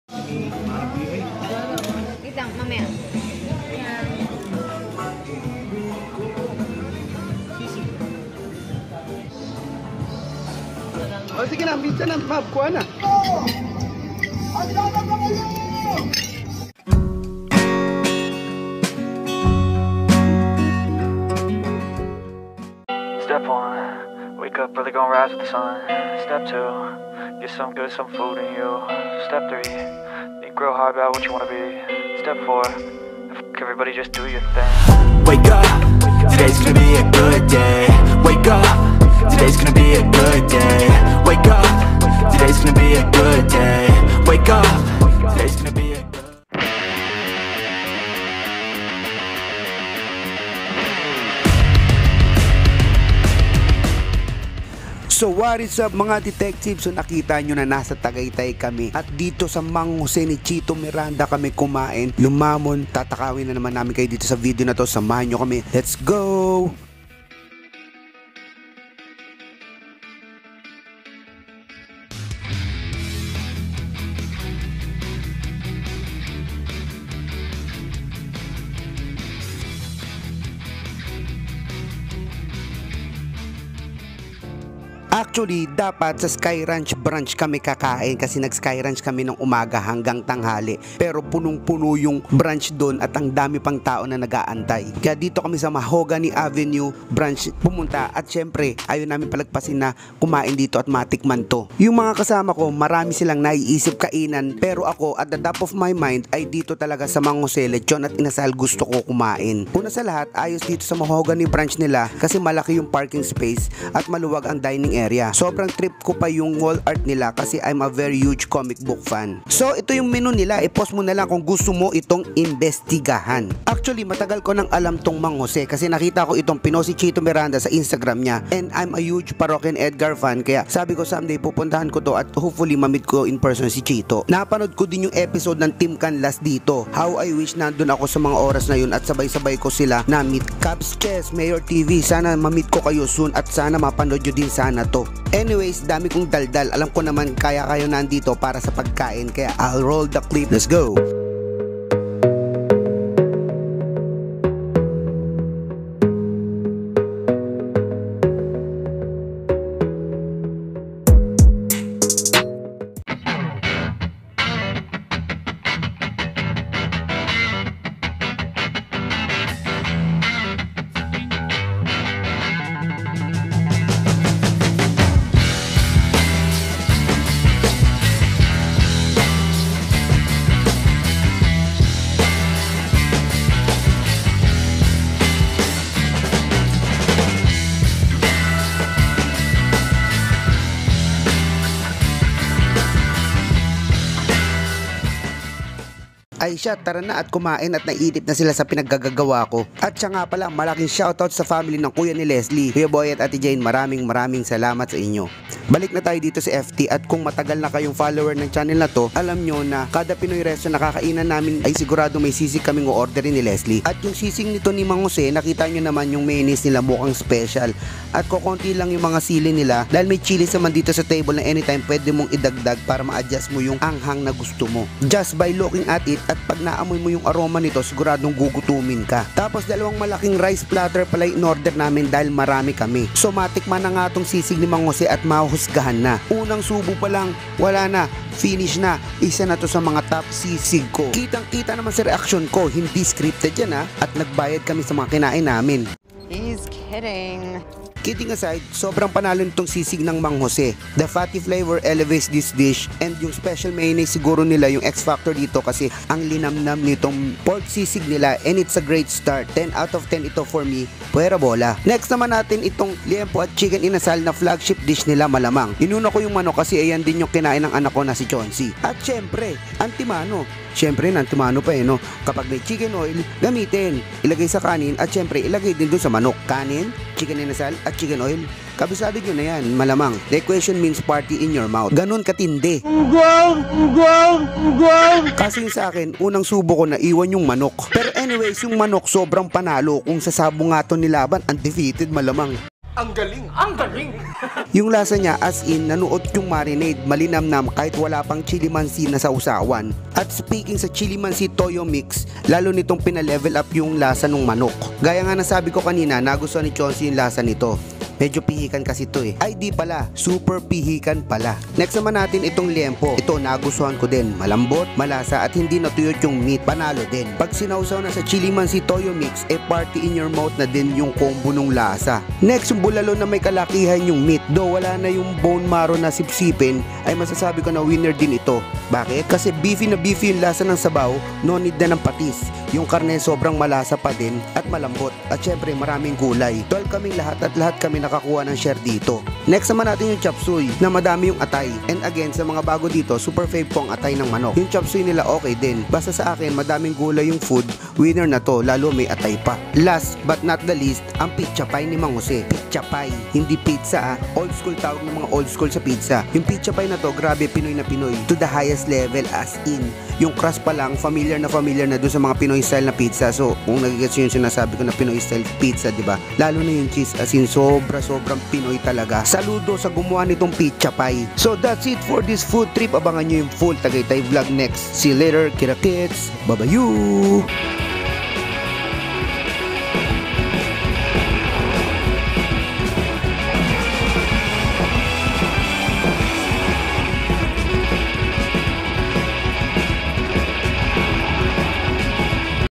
Wait lang, mamaya. O sige na, minsan na, mab, kuha na. Step 1, wake up early, gonna rise with the sun. Step 2, get some good, some food in you. Step 3, think real hard about what you wanna be. Step 4, everybody just do your thing. Wake up, today's gonna be a good day. Wake up, today's gonna be a good day. Wake up, today's gonna be a good day. Wake up, today's gonna be a good day. So what is up mga detectives? So nakita nyo na nasa Tagaytay kami at dito sa MANG ni Chito Miranda kami kumain, lumamon. Tatakawin na naman namin kayo dito sa video na to, samahan nyo kami, let's go! Actually, dapat sa Sky Ranch branch kami kakain kasi nag-Sky Ranch kami ng umaga hanggang tanghali. Pero punong-puno yung branch doon at ang dami pang tao na nag-aantay. Kaya dito kami sa Mahogany Avenue branch pumunta at syempre ayaw namin palagpasin na kumain dito at matikman to. Yung mga kasama ko, marami silang naiisip kainan pero ako at the top of my mind ay dito talaga sa MANG Lechon at Inasal gusto ko kumain. Una sa lahat, ayos dito sa Mahogany branch nila kasi malaki yung parking space at maluwag ang dining area. Sobrang trip ko pa yung wall art nila kasi I'm a very huge comic book fan. So ito yung menu nila, i-post mo na lang kung gusto mo itong imbestigahan. Actually matagal ko nang alam tong MANG kasi nakita ko itong pinost si Chito Miranda sa Instagram niya and I'm a huge Parokya Edgar fan kaya sabi ko someday pupuntahan ko to at hopefully mamit ko in person si Chito. Napanood ko din yung episode ng Team Canlas dito. How I wish nandun ako sa mga oras na yun at sabay-sabay ko sila na meet. Cubs Chess, Mayor TV, sana mamit ko kayo soon at sana mapanood nyo din sana to. Anyways, dami kong daldal. Alam ko naman kaya kayo nandito para sa pagkain kaya I'll roll the clip. Let's go! Ay siya, tara na at kumain at naiinip na sila sa pinaggagawa ko. At siya nga pala, malaking shoutout sa family ng kuya ni Leslie, Kuya Boy at Ate Jane, maraming salamat sa inyo. Balik na tayo dito sa FT at kung matagal na kayong follower ng channel na to, alam nyo na kada Pinoy restaurant na kakainan namin ay sigurado may sisig kaming o-orderin ni Leslie. At yung sisig nito ni MANG nakita nyo naman yung mayonnaise nila mukhang special. At kukunti lang yung mga sili nila dahil may chilies naman dito sa table na anytime pwede mong idagdag para ma-adjust mo yung anghang na gusto mo. Just by looking at it at pag naamoy mo yung aroma nito siguradong gugutumin ka. Tapos dalawang malaking rice platter pala in order namin dahil marami kami. So matikman na nga tong sisig ni MANG at mahusgahan na. Unang subo pa lang, wala na, finish na. Isa na to sa mga top sisig ko. Kitang kita naman sa reaction ko, hindi scripted yan ha. At nagbayad kami sa mga kinain namin. He's kidding. Kidding aside, sobrang panalo nitong sisig ng MANG. The fatty flavor elevates this dish and yung special mayonnaise siguro nila yung X factor dito kasi ang linamnam nitong pork sisig nila and it's a great start. 10 out of 10 ito for me. Puwera bola. Next naman natin itong liempo at chicken inasal na flagship dish nila malamang. Inuna ko yung manok kasi ayan din yung kinain ng anak ko na si Chauncey. At syempre, antimano. Syempre, nantumano pa no. Kapag may chicken oil, gamitin. Ilagay sa kanin at syempre, ilagay din doon sa manok. Kanin, chicken inasal at chicken oil. Kabisado nyo na yan, malamang. The equation means party in your mouth. Ganon katindi. Kasi sa akin, unang subo ko na iwan yung manok. Pero anyways, yung manok sobrang panalo. Kung sa sabo nga to nilaban, undefeated malamang. Ang galing! Ang galing! Yung lasa niya as in nanuot yung marinade, malinamnam kahit wala pang chili mansi na sausawan. At speaking sa chili mansi toyo mix, lalo nitong pinalevel up yung lasa ng manok. Gaya nga nasabi ko kanina, nagustuhan ni Chauncey yung lasa nito. Medyo pihikan kasi to eh. Ay di pala, super pihikan pala. Next naman natin itong liempo. Ito nagustuhan ko din. Malambot, malasa at hindi natuyot yung meat. Panalo din. Pag sinausaw na sa chili mansi toyo mix, party in your mouth na din yung combo nung lasa. Next yung bulalo na may kalakihan yung meat. Though wala na yung bone marrow na sipsipin, ay masasabi ko na winner din ito. Bakit? Kasi beefy na beefy yung lasa ng sabaw, no need na ng patis. Yung karne sobrang malasa pa din at malambot. At syempre maraming gulay. 12 kaming lahat at lahat kami nakakuha ng share dito. Next naman natin yung chop suey na madami yung atay. And again, sa mga bago dito, super fave ko ang atay ng manok. Yung chop suey nila okay din. Basta sa akin, madaming gulay yung food, winner na to, lalo may atay pa. Last but not the least, ang pizza pie ni Mang Jose. Pizza pie, hindi pizza ah. Old school tawag ng mga old school sa pizza. Yung pizza pie na to, grabe Pinoy na Pinoy. To the highest level as in. Yung crust pa lang, familiar na doon sa mga Pinoy style na pizza. So, kung nagigets yung sinasabi ko na Pinoy style pizza, diba? Lalo na yung cheese, as in sobrang Pinoy talaga. Saludo sa gumawa nitong pizza pie. So, that's it for this food trip. Abangan nyo yung full Tagaytay vlog next. See you later, Kira Kids. Bye-bye!